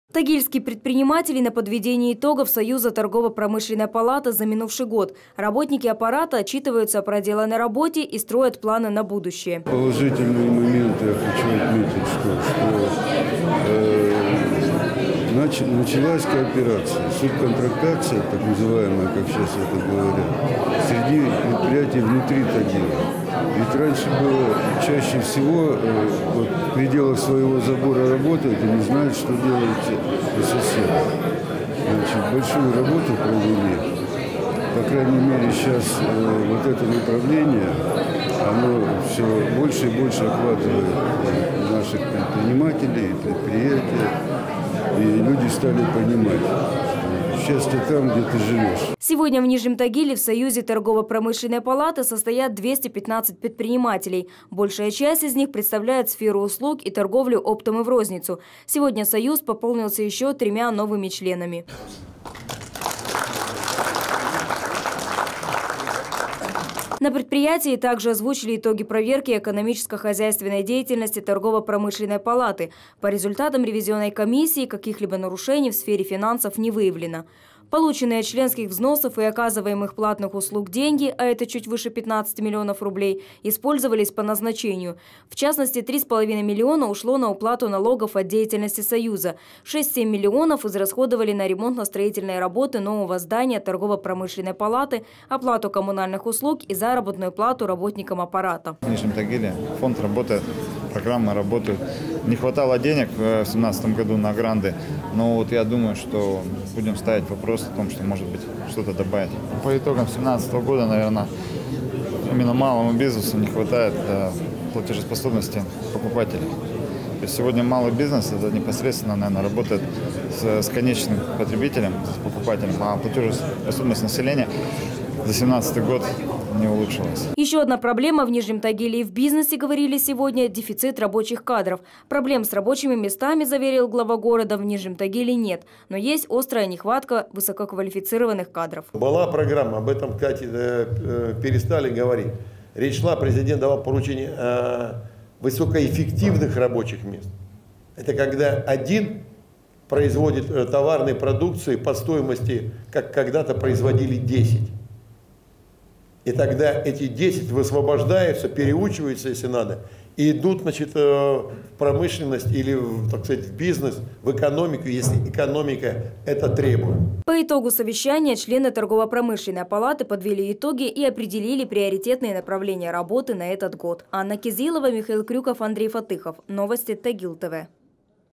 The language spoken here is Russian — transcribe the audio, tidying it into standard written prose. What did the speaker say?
Тагильские предприниматели на подведении итогов Союза торгово-промышленной палаты за минувший год. Работники аппарата отчитываются о проделанной работе и строят планы на будущее. Положительные моменты я хочу отметить, что началась кооперация, субконтрактация, так называемая, как сейчас это говорят, среди предприятий внутри Тагила. Ведь раньше было чаще всего в пределах своего забора работают и не знают, что делать у соседа. Значит, большую работу провели. По крайней мере, сейчас вот это направление, оно все больше и больше охватывает наших предпринимателей, предприятия. И люди стали понимать, что счастье там, где ты живешь. Сегодня в Нижнем Тагиле в Союзе торгово-промышленной палаты состоят 215 предпринимателей. Большая часть из них представляет сферу услуг и торговлю оптом и в розницу. Сегодня Союз пополнился еще 3 новыми членами. На предприятии также озвучили итоги проверки экономическо-хозяйственной деятельности торгово-промышленной палаты. По результатам ревизионной комиссии каких-либо нарушений в сфере финансов не выявлено. Полученные от членских взносов и оказываемых платных услуг деньги, а это чуть выше 15 миллионов рублей, использовались по назначению. В частности, 3,5 миллиона ушло на уплату налогов от деятельности Союза. 6-7 миллионов израсходовали на ремонтно-строительные работы нового здания торгово-промышленной палаты, оплату коммунальных услуг и заработную плату работникам аппарата. В Нижнем Тагиле фонд работает, программы работают. Не хватало денег в 2017 году на гранды, но вот я думаю, что будем ставить вопрос о том, что может быть что-то добавить. По итогам 2017 года, наверное, именно малому бизнесу не хватает платежеспособности покупателей. То есть сегодня малый бизнес это непосредственно, наверное, работает с конечным потребителем, с покупателем, а платежеспособность населения за 2017 год не улучшилась. Еще одна проблема в Нижнем Тагиле и в бизнесе, говорили сегодня, дефицит рабочих кадров. Проблем с рабочими местами, заверил глава города, в Нижнем Тагиле нет. Но есть острая нехватка высококвалифицированных кадров. Была программа, об этом, кстати, перестали говорить. Речь шла, президент давал поручение высокоэффективных рабочих мест. Это когда один производит товарные продукции по стоимости, как когда-то производили 10. И тогда эти 10 высвобождаются, переучиваются, если надо, и идут, значит, в промышленность или, так сказать, в бизнес, в экономику, если экономика это требует. По итогу совещания члены торгово-промышленной палаты подвели итоги и определили приоритетные направления работы на этот год. Анна Кизилова, Михаил Крюков, Андрей Фатыхов. Новости Тагил ТВ.